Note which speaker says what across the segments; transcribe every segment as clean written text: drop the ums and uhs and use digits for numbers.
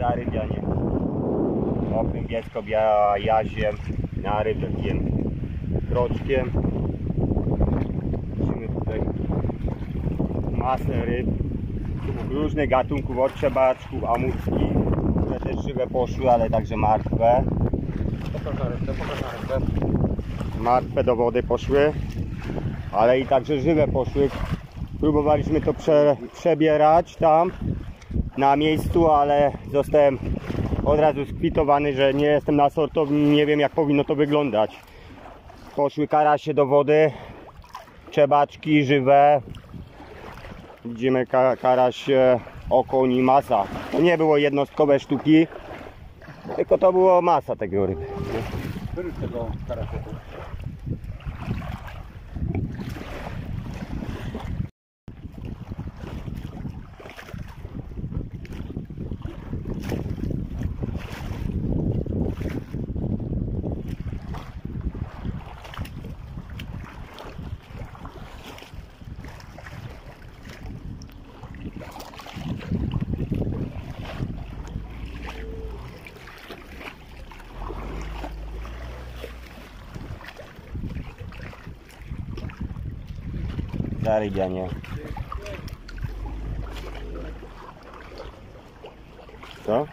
Speaker 1: zarybianie. Okrym bielsko-jaziem na rybkiem kroczkiem. Widzimy tutaj masę ryb różnych gatunków, od czebaczków, amurskich, które też żywe poszły, ale także martwe.
Speaker 2: Pokaż na rękę.
Speaker 1: Martwe do wody poszły, ale i także żywe poszły. Próbowaliśmy to przebierać tam na miejscu, ale zostałem od razu skwitowany, że nie jestem na sortowni, nie wiem jak powinno to wyglądać. Poszły karasie do wody, czebaczki żywe. Widzimy karasie, okoń i masa. To nie było jednostkowe sztuki, tylko to było masa tego ryby.
Speaker 2: Wyrzuć tego karasietu.
Speaker 1: Zarybianie. Co?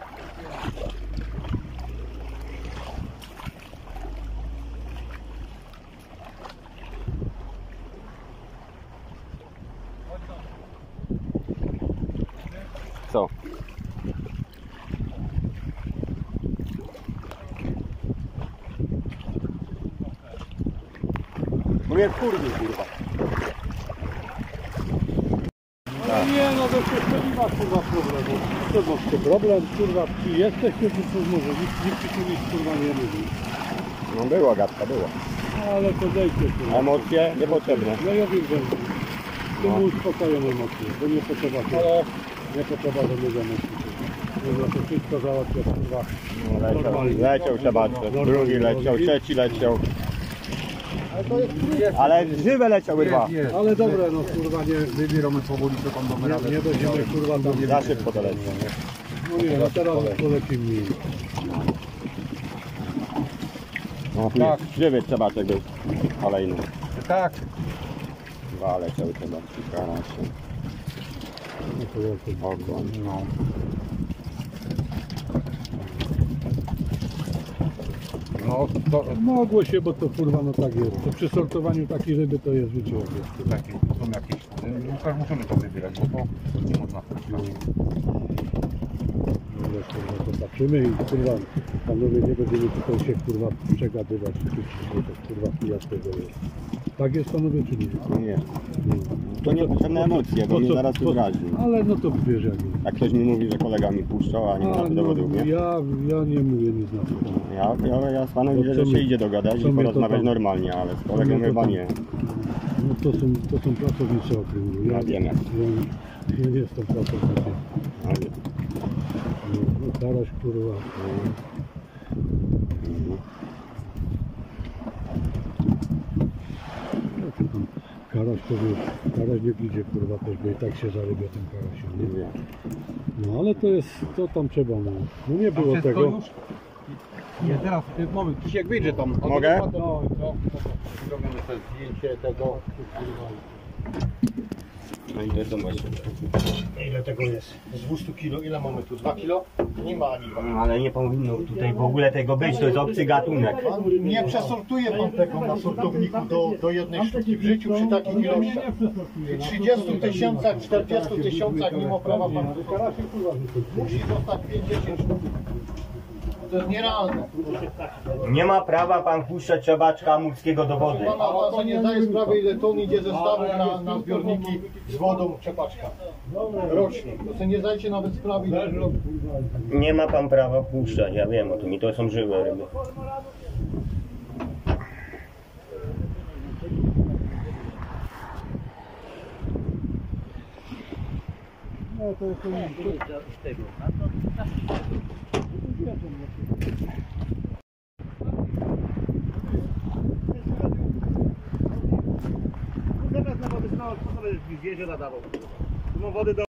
Speaker 1: Co? Mówię kurwa.
Speaker 3: Nie no, to jeszcze nie ma kurwa problemu. To masz problem, kurwa, czy jesteście, czy coś może? Nikt ci nic kurwa nie mówi.
Speaker 1: No była gadka, była.
Speaker 3: Ale to dejcie kurwa.
Speaker 1: Emocje niepotrzebne.
Speaker 3: No ja wiem, że to mu uspokają emocje, bo nie potrzeba ale nie potrzeba żadnego emocji. Ja to wszystko załatwia kurwa.
Speaker 1: No, leciał czebaczek, drugi leciał, trzeci leciał. Ale żywe leciały dwa.
Speaker 3: Ale dobre, no kurwa nie.
Speaker 2: Wybieramy powoli, co tam mamy radę.
Speaker 3: Nie będziemy kurwa tam.
Speaker 1: Za szybko to leci.
Speaker 3: No nie, no teraz polecimy.
Speaker 1: No, tak. Żywy czebaczek był kolejny.
Speaker 2: Tak.
Speaker 1: Dwa leciały czebaczki, karasie. Okoń.
Speaker 2: No. No to
Speaker 3: Mogło się, bo to kurwa no tak jest. To przy sortowaniu takiej ryby to jest życie.
Speaker 2: takie są jakieś. Musimy to wybierać, bo to nie można.
Speaker 3: No to patrzymy i kurwa panowie nie będziemy tutaj się kurwa przegadywać, czy to kurwa chuja z tego jest. Tak jest panowie czy nie?
Speaker 1: Nie. To nie potrzebne emocje, bo mnie zaraz urazi.
Speaker 3: Ale no to wiesz jak jest.
Speaker 1: Jak ktoś mi mówi, że kolega mi puszczał, a nie ma dowodów, nie?
Speaker 3: Ja nie mówię nic na to.
Speaker 1: Ja z panem widzę, że się idzie dogadać i porozmawiać normalnie, ale z kolegą chyba nie.
Speaker 3: No to są pracownicy okręgu.
Speaker 1: Ja wiem jak.
Speaker 3: Ja nie jestem pracownikiem. No karaś kurwa. Karaś to wiesz, karaś nie idzie kurwa też, bo i tak się zarybia tym karasiem, nie? No ale to jest, to tam trzeba, no nie było tego.
Speaker 2: Już? Nie, teraz moment, Kisiek wyjdzie tam.
Speaker 1: Mogę?
Speaker 3: No.
Speaker 2: Zrobimy sobie zdjęcie tego.
Speaker 1: No i to jest właśnie.
Speaker 3: Ile tego jest? Z 200 kg, ile mamy tu? 2 kg? Nie ma ani 2.
Speaker 1: Ale nie powinno tutaj w ogóle tego być, to jest obcy gatunek.
Speaker 4: Nie przesortuje pan tego na sortowniku do jednej sztuki w życiu przy takich ilościach. Przy 30 tysiącach, 40 tysiącach mimo prawa pan musi zostać 50 sztuk. To jest nierealne.
Speaker 1: Nie ma prawa pan puszczać czebaczka amurskiego do wody.
Speaker 4: Pan sobie nie zdaje sprawy, ile ton idzie zestawu na zbiorniki z wodą czepaczka. Rocznie. To sobie nie zdajecie nawet sprawy, ile...
Speaker 1: Nie ma pan prawa puszczać, ja wiem o tym i to są żywe ryby.
Speaker 3: No to jest
Speaker 5: Zamiast na wody znał, co sobie wiezie nadawał. Tu mam wody do